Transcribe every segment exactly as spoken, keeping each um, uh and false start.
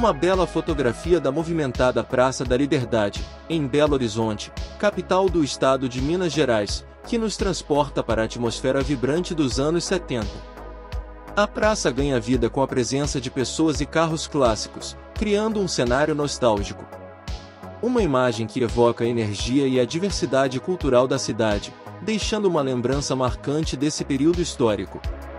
Uma bela fotografia da movimentada Praça da Liberdade, em Belo Horizonte, capital do estado de Minas Gerais, que nos transporta para a atmosfera vibrante dos anos setenta. A praça ganha vida com a presença de pessoas e carros clássicos, criando um cenário nostálgico. Uma imagem que evoca a energia e a diversidade cultural da cidade, deixando uma lembrança marcante desse período histórico.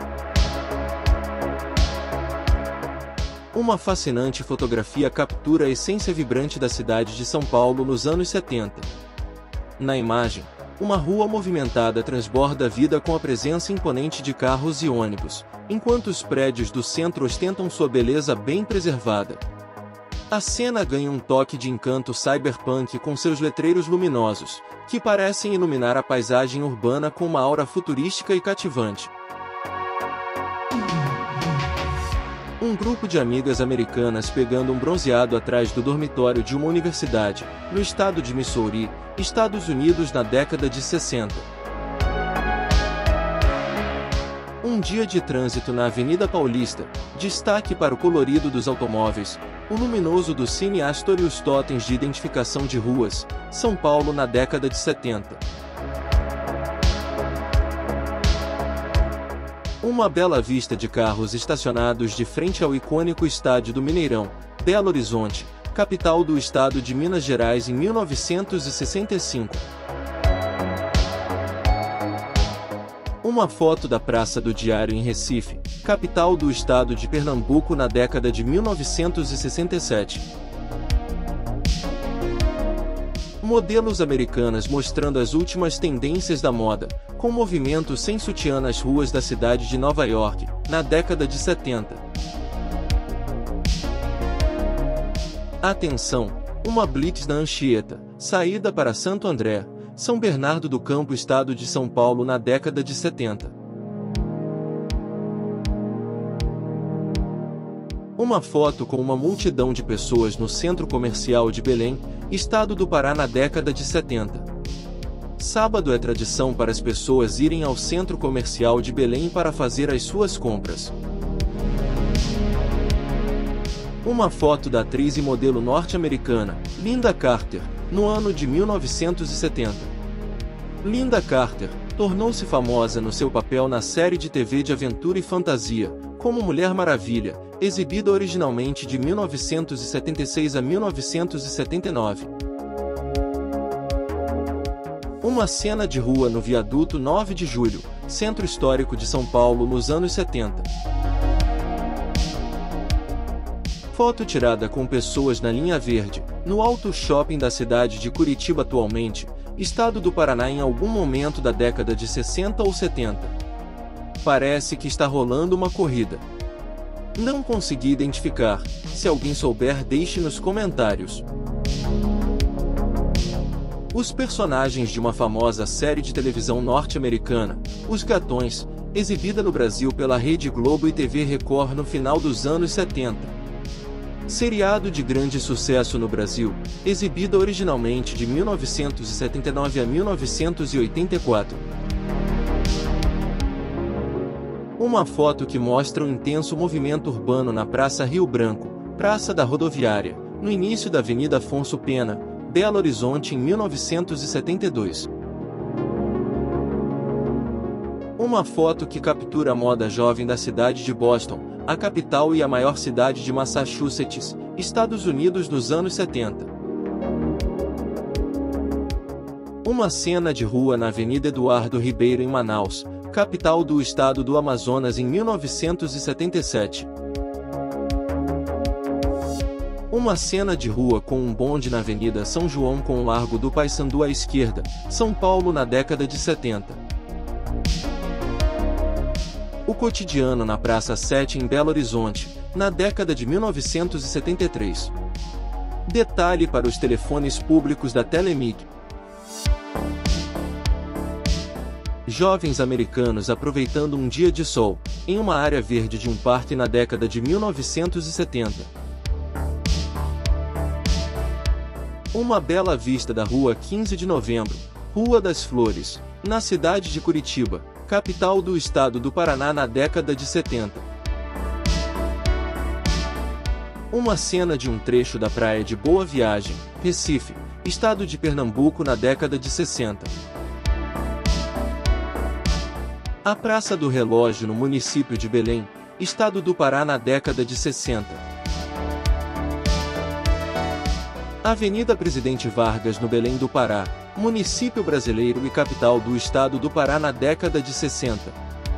Uma fascinante fotografia captura a essência vibrante da cidade de São Paulo nos anos setenta. Na imagem, uma rua movimentada transborda a vida com a presença imponente de carros e ônibus, enquanto os prédios do centro ostentam sua beleza bem preservada. A cena ganha um toque de encanto cyberpunk com seus letreiros luminosos, que parecem iluminar a paisagem urbana com uma aura futurística e cativante. Um grupo de amigas americanas pegando um bronzeado atrás do dormitório de uma universidade, no estado de Missouri, Estados Unidos na década de sessenta. Um dia de trânsito na Avenida Paulista, destaque para o colorido dos automóveis, o luminoso do Cine Astor e os totens de identificação de ruas, São Paulo na década de setenta. Uma bela vista de carros estacionados de frente ao icônico estádio do Mineirão, Belo Horizonte, capital do estado de Minas Gerais em mil novecentos e sessenta e cinco. Uma foto da Praça do Diário em Recife, capital do estado de Pernambuco na década de mil novecentos e sessenta e sete. Modelos americanas mostrando as últimas tendências da moda, com movimento sem sutiã nas ruas da cidade de Nova York, na década de setenta. Atenção! Uma blitz na Anchieta, saída para Santo André, São Bernardo do Campo, estado de São Paulo na década de setenta. Uma foto com uma multidão de pessoas no centro comercial de Belém, estado do Pará na década de setenta. Sábado é tradição para as pessoas irem ao centro comercial de Belém para fazer as suas compras. Uma foto da atriz e modelo norte-americana, Lynda Carter, no ano de mil novecentos e setenta. Lynda Carter tornou-se famosa no seu papel na série de T V de aventura e fantasia, como Mulher Maravilha, exibida originalmente de mil novecentos e setenta e seis a mil novecentos e setenta e nove. Uma cena de rua no viaduto nove de julho, centro histórico de São Paulo nos anos setenta. Foto tirada com pessoas na linha verde, no Auto Shopping da cidade de Curitiba atualmente, estado do Paraná em algum momento da década de sessenta ou setenta. Parece que está rolando uma corrida. Não consegui identificar. Se alguém souber, deixe nos comentários. Os personagens de uma famosa série de televisão norte-americana, Os Gatões, exibida no Brasil pela Rede Globo e T V Record no final dos anos setenta. Seriado de grande sucesso no Brasil, exibida originalmente de mil novecentos e setenta e nove a mil novecentos e oitenta e quatro. Uma foto que mostra o intenso movimento urbano na Praça Rio Branco, Praça da Rodoviária, no início da Avenida Afonso Pena, Belo Horizonte em mil novecentos e setenta e dois. Uma foto que captura a moda jovem da cidade de Boston, a capital e a maior cidade de Massachusetts, Estados Unidos nos anos setenta. Uma cena de rua na Avenida Eduardo Ribeiro em Manaus, capital do estado do Amazonas em mil novecentos e setenta e sete. Uma cena de rua com um bonde na Avenida São João com o Largo do Paissandu à esquerda, São Paulo na década de setenta. O cotidiano na Praça sete em Belo Horizonte, na década de mil novecentos e setenta e três. Detalhe para os telefones públicos da Telemig. Jovens americanos aproveitando um dia de sol, em uma área verde de um parque na década de mil novecentos e setenta. Uma bela vista da Rua quinze de Novembro, Rua das Flores, na cidade de Curitiba, capital do estado do Paraná na década de setenta. Uma cena de um trecho da praia de Boa Viagem, Recife, estado de Pernambuco na década de sessenta. A Praça do Relógio no município de Belém, estado do Pará na década de sessenta. Avenida Presidente Vargas no Belém do Pará, município brasileiro e capital do estado do Pará na década de sessenta.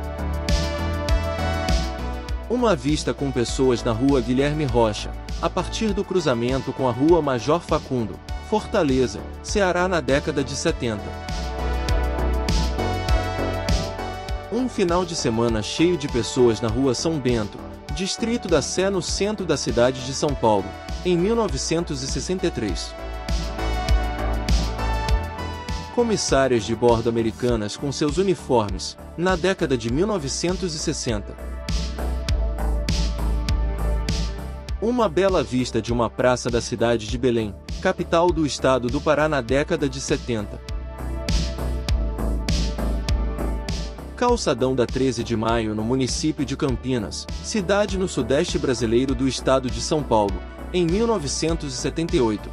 Uma vista com pessoas na Rua Guilherme Rocha, a partir do cruzamento com a Rua Major Facundo, Fortaleza, Ceará na década de setenta. Um final de semana cheio de pessoas na Rua São Bento, distrito da Sé no centro da cidade de São Paulo, em mil novecentos e sessenta e três. Comissárias de bordo americanas com seus uniformes, na década de mil novecentos e sessenta. Uma bela vista de uma praça da cidade de Belém, capital do estado do Pará na década de setenta. Calçadão da treze de maio no município de Campinas, cidade no sudeste brasileiro do estado de São Paulo, em mil novecentos e setenta e oito.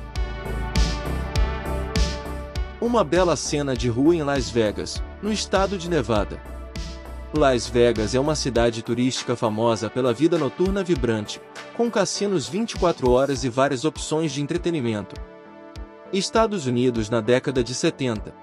Uma bela cena de rua em Las Vegas, no estado de Nevada. Las Vegas é uma cidade turística famosa pela vida noturna vibrante, com cassinos vinte e quatro horas e várias opções de entretenimento. Estados Unidos na década de setenta.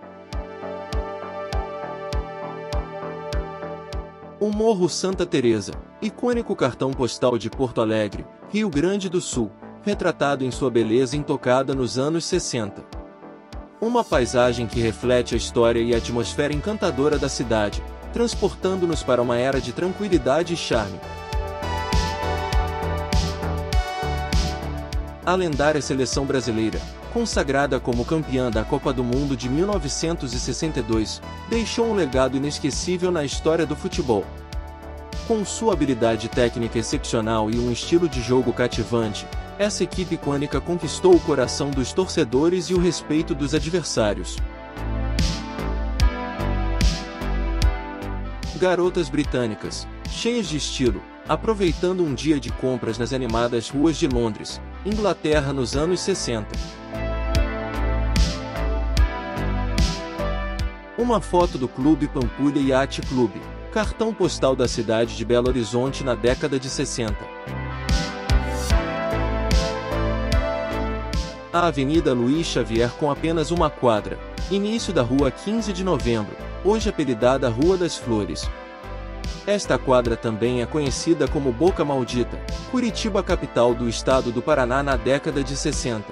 O Morro Santa Teresa, icônico cartão postal de Porto Alegre, Rio Grande do Sul, retratado em sua beleza intocada nos anos sessenta. Uma paisagem que reflete a história e a atmosfera encantadora da cidade, transportando-nos para uma era de tranquilidade e charme. A lendária seleção brasileira, consagrada como campeã da Copa do Mundo de mil novecentos e sessenta e dois, deixou um legado inesquecível na história do futebol. Com sua habilidade técnica excepcional e um estilo de jogo cativante, essa equipe icônica conquistou o coração dos torcedores e o respeito dos adversários. Garotas britânicas, cheias de estilo, aproveitando um dia de compras nas animadas ruas de Londres, Inglaterra nos anos sessenta. Uma foto do Clube Pampulha Yacht Club, cartão postal da cidade de Belo Horizonte na década de sessenta. A Avenida Luiz Xavier com apenas uma quadra, início da Rua quinze de Novembro, hoje apelidada Rua das Flores. Esta quadra também é conhecida como Boca Maldita, Curitiba, capital do estado do Paraná na década de sessenta.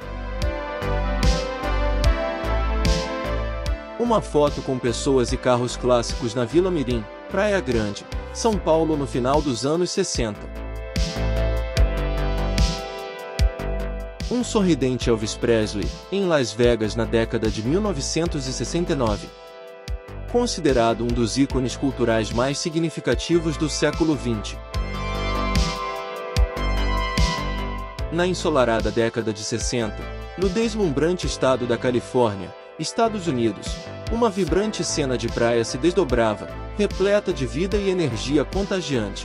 Uma foto com pessoas e carros clássicos na Vila Mirim, Praia Grande, São Paulo no final dos anos sessenta. Um sorridente Elvis Presley, em Las Vegas na década de mil novecentos e sessenta e nove. Considerado um dos ícones culturais mais significativos do século vinte. Na ensolarada década de sessenta, no deslumbrante estado da Califórnia, Estados Unidos, uma vibrante cena de praia se desdobrava, repleta de vida e energia contagiante.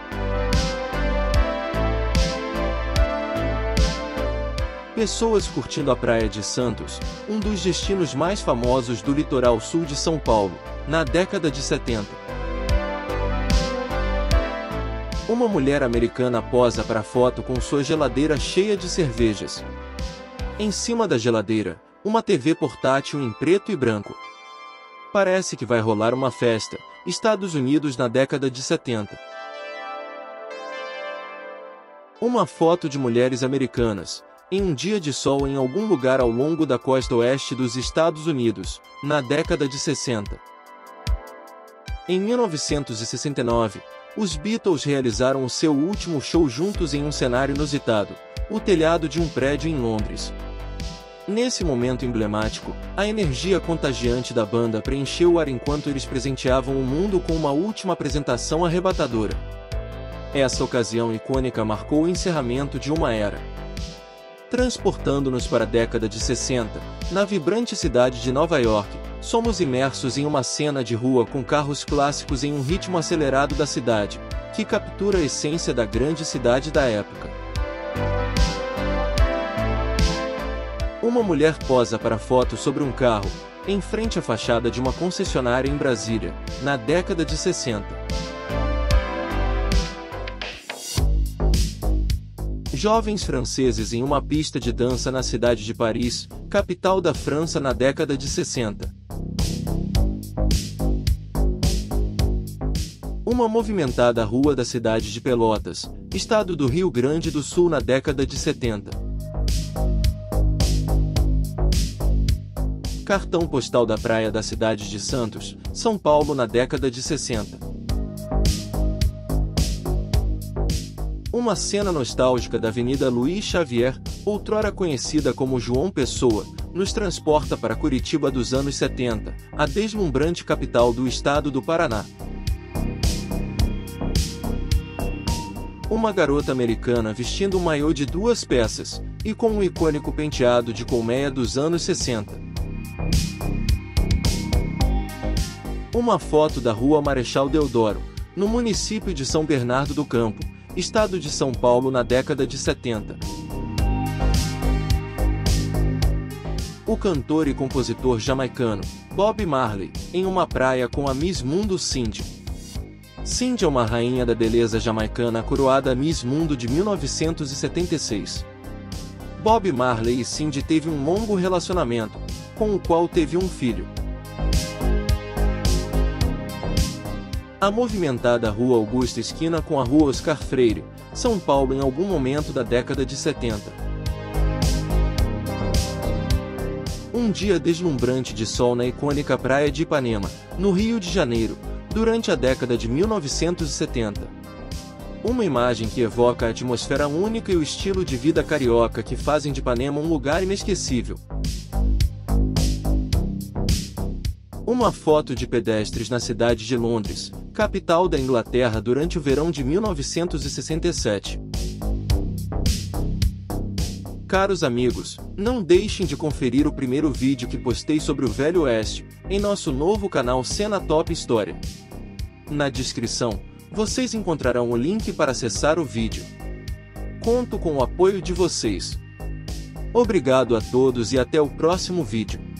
Pessoas curtindo a Praia de Santos, um dos destinos mais famosos do litoral sul de São Paulo, na década de setenta. Uma mulher americana posa para foto com sua geladeira cheia de cervejas. Em cima da geladeira, uma T V portátil em preto e branco. Parece que vai rolar uma festa, Estados Unidos na década de setenta. Uma foto de mulheres americanas, em um dia de sol em algum lugar ao longo da costa oeste dos Estados Unidos, na década de sessenta. Em mil novecentos e sessenta e nove, os Beatles realizaram o seu último show juntos em um cenário inusitado, o telhado de um prédio em Londres. Nesse momento emblemático, a energia contagiante da banda preencheu o ar enquanto eles presenteavam o mundo com uma última apresentação arrebatadora. Essa ocasião icônica marcou o encerramento de uma era. Transportando-nos para a década de sessenta, na vibrante cidade de Nova York, somos imersos em uma cena de rua com carros clássicos em um ritmo acelerado da cidade, que captura a essência da grande cidade da época. Uma mulher posa para foto sobre um carro, em frente à fachada de uma concessionária em Brasília, na década de sessenta. Jovens franceses em uma pista de dança na cidade de Paris, capital da França na década de sessenta. Uma movimentada rua da cidade de Pelotas, estado do Rio Grande do Sul na década de setenta. Cartão postal da praia da cidade de Santos, São Paulo na década de sessenta. Uma cena nostálgica da Avenida Luiz Xavier, outrora conhecida como João Pessoa, nos transporta para Curitiba dos anos setenta, a deslumbrante capital do estado do Paraná. Uma garota americana vestindo um maiô de duas peças, e com um icônico penteado de colmeia dos anos sessenta. Uma foto da Rua Marechal Deodoro, no município de São Bernardo do Campo, estado de São Paulo na década de setenta. O cantor e compositor jamaicano, Bob Marley, em uma praia com a Miss Mundo Cindy. Cindy é uma rainha da beleza jamaicana coroada Miss Mundo de mil novecentos e setenta e seis. Bob Marley e Cindy teve um longo relacionamento, com o qual teve um filho. A movimentada Rua Augusta esquina com a Rua Oscar Freire, São Paulo em algum momento da década de setenta. Um dia deslumbrante de sol na icônica praia de Ipanema, no Rio de Janeiro, durante a década de mil novecentos e setenta. Uma imagem que evoca a atmosfera única e o estilo de vida carioca que fazem de Ipanema um lugar inesquecível. Uma foto de pedestres na cidade de Londres, capital da Inglaterra durante o verão de mil novecentos e sessenta e sete. Caros amigos, não deixem de conferir o primeiro vídeo que postei sobre o Velho Oeste, em nosso novo canal Cena Top História. Na descrição, vocês encontrarão o link para acessar o vídeo. Conto com o apoio de vocês. Obrigado a todos e até o próximo vídeo.